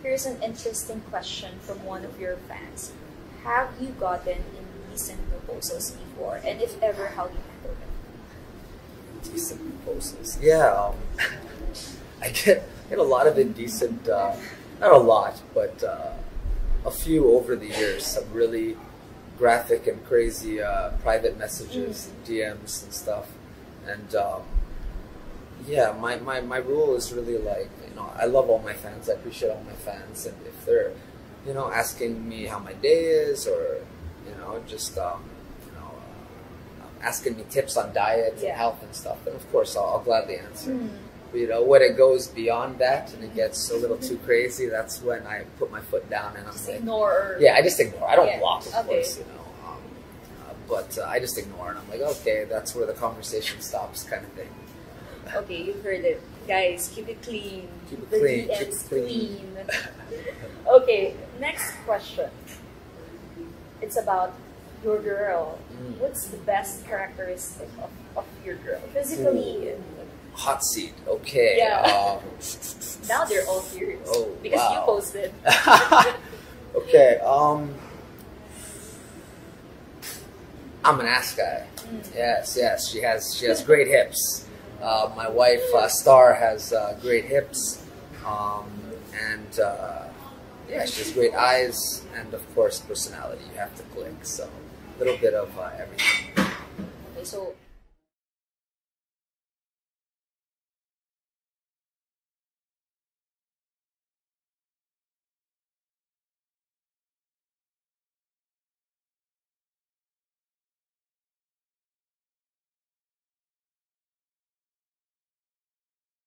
Here's an interesting question from one of your fans. Have you gotten indecent proposals before? And if ever, how do you handle them? Indecent proposals? Yeah, I get a lot of indecent, not a lot, but a few over the years. Some really graphic and crazy private messages, DMs and stuff. And yeah, my rule is really like, you know, I love all my fans. I appreciate all my fans, and if they're, you know, asking me how my day is, or you know, just asking me tips on diet and health and stuff, then of course I'll gladly answer. But, you know, when it goes beyond that and it gets a little too crazy, that's when I put my foot down and I'm just like, ignore. Yeah, I just ignore. I don't block, of course, you know. But I just ignore, and I'm like, okay, that's where the conversation stops, kind of thing. Okay, you've heard it. Guys, keep it clean. Keep it clean. Keep it clean. Okay, next question. It's about your girl. What's the best characteristic of your girl? Physically. Hot seat. Okay. Yeah. Now they're all curious. Oh, because wow. you posted. Okay. I'm an ass guy. Yes. She has great hips. My wife Star has great hips, and yeah, she has great eyes, and of course personality. You have to click. So a little bit of everything. Okay, so